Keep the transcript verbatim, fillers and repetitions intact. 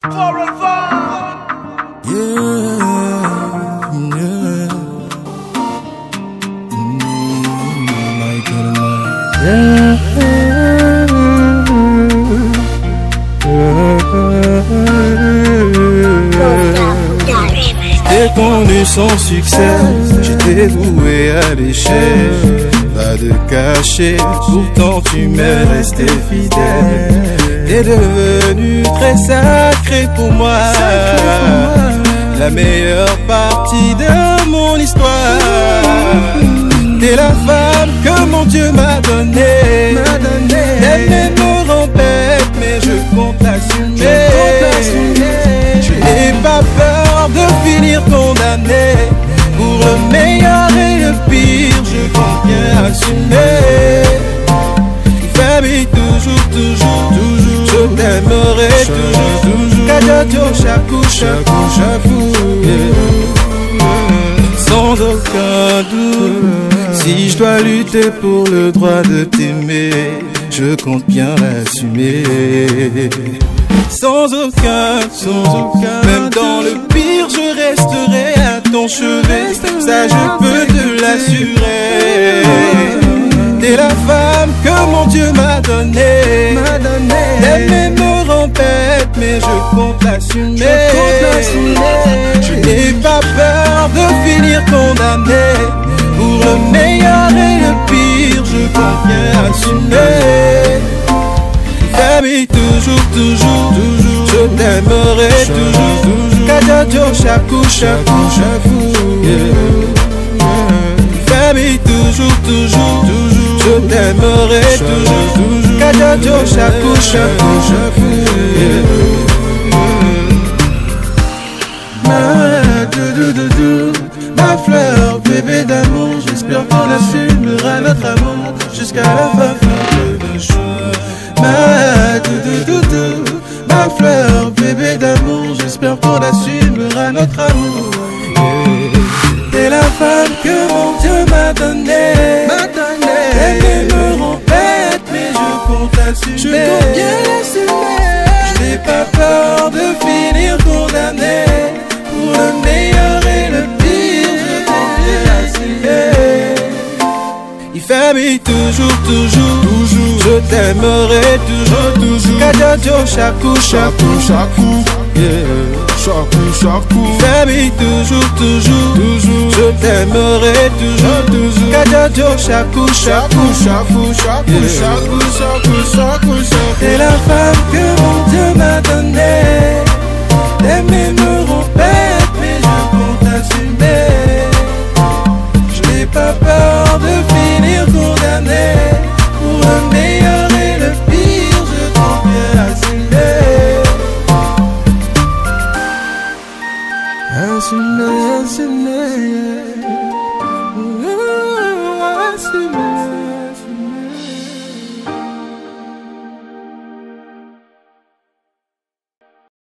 J'ai connu son succès, j'étais voué à l'échec. Pas de cachet, pourtant tu m'es resté fidèle. T'es devenu très sacré pour moi, la meilleure partie de mon histoire. T'es la femme que mon Dieu m'a donnée. Elle me rend bête, mais je compte l'assumer. Je n'ai pas peur de finir condamné. Pour le meilleur et le pire, je compte bien assumer. Famille, toujours, toujours, toujours, je t'aimerai toujours, toujours. Kajojo, chakou, chakou, chakou, sans aucun doute. Si je dois lutter pour le droit de t'aimer, je compte bien l'assumer. Sans aucun, sans aucun, même dans le pire, je resterai à ton chevet. Ça, je peux te l'assurer. T'es la femme que mon Dieu m'a donnée. T'aimer me rend bête, mais je compte l'assumer. Je n'ai pas peur de finir condamné. Pour le meilleur et le pire, je compte bien assumer. Famille, toujours, toujours, toujours, je t'aimerai toujours, toujours. Kajojo, chakou, chakou, chakou, yeah. Famille, toujours, toujours, toujours, je t'aimerai toujours, toujours. Kajojo, chakou, chakou, chakou, yeah. Ma, dou, dou, dou, dou, ma fleur, bébé d'amour, j'espère qu'on assumera notre amour jusqu'à la fin, fin de nos jours. Ma doudou, ma fleur, bébé d'amour, j'espère qu'on assumera notre amour. T'es la femme que mon Dieu m'a donnée. Elle me rend bête, mais je compte assumer. Je compte bien l'assumer. Je n'ai pas peur de finir condamné. Pour le meilleur et le pire, je compte bien assumer. Famille, toujours, toujours, toujours, je t'aimerai toujours, toujours. Kajojo, chakou, chakou, chakou, yeah. Chakou, chakou. Famille, toujours, toujours, toujours, je t'aimerai toujours, toujours. Kajojo, chakou, chakou, chakou, chakou, chakou, chakou, chakou, chakou. T'es la femme que mon Dieu m'a donnée. T'aimer